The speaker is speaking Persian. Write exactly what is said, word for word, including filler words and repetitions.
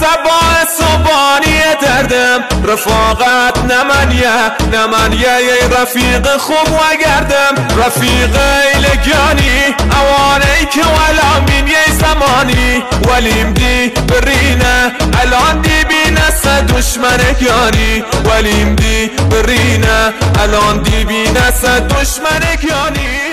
سبا صبانی دردم رفاقت نمانیه نمانیه ی رفیق خوب و گردم رفیق لگانی اوانی که ولامین ی زمانی ولیم دی برینه الان دی بینه سه دشمن گانی ولیم دی برینه الان دی بینه سه دشمن گانی